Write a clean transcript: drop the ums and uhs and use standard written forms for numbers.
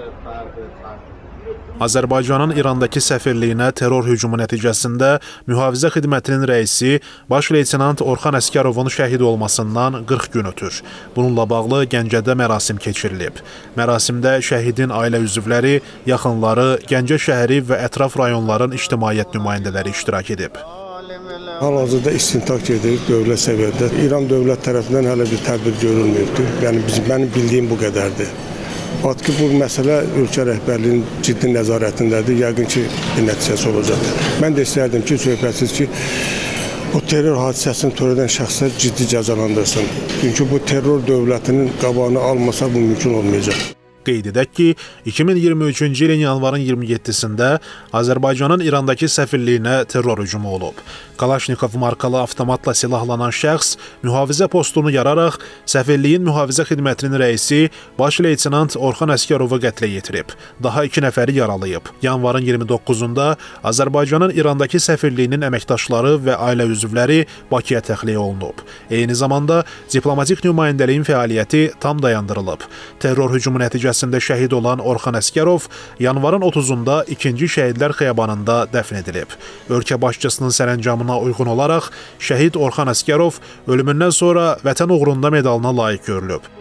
Azərbaycanın İrandakı səfirliyinə terror hücumu nəticəsində Mühafizə Xidmətinin rəisi Baş Leytenant Orxan Əsgərovun şəhid olmasından 40 gün ötür. Bununla bağlı Gəncədə mərasim keçirilib. Mərasimdə şəhidin ailə üzvləri, yaxınları, Gəncə şəhəri və ətraf rayonların ictimaiyyət nümayəndələri iştirak edib. Hal-hazırda istintaq gedir dövlət səviyyədə. İran dövlət tərəfindən hələ bir tədbir görülməyibdir. Yəni mənim bildiyim bu qədərdir. Fakat bu məsələ ölkə rəhbərliyinin ciddi nəzarətindədir. Yəqin ki, nəticəsi olacaqdır. Mən də istərdim ki, söhbətsiz ki, bu terror hadisəsini törədən şəxslər ciddi cəzalandırsın. Çünki bu terror dövlətinin qabağını almasa bu mümkün olmayacaq. Qeyd edək ki, 2023-cü ilin yanvarın 27-sində Azərbaycanın İrandakı səfirliyinə terror hücumu olub. Kalaşnikov markalı avtomatla silahlanan şəxs mühafizə postunu yararaq səfirliyin mühafizə xidmətinin rəisi Baş Leytenant Orxan Əsgərovu qətlə yetirib. Daha 2 nəfəri yaralayıb. Yanvarın 29-da Azərbaycanın İrandakı səfirliyinin əməkdaşları və ailə üzvləri Bakıya təxliyə olunub. Eyni zamanda diplomatik nümayəndəliyin fəaliyyəti tam dayandırılıb. Terror hücumu nəticəsində şəhid olan Orxan Əsgərov yanvarın 30-da 2-ci Şəhidlər Xiyabanında dəfn edilib. Ölkə başçısının sərəncamına uyğun olaraq şəhid Orxan Əsgərov ölümündən sonra Vətən uğrunda medalına layiq görülüb.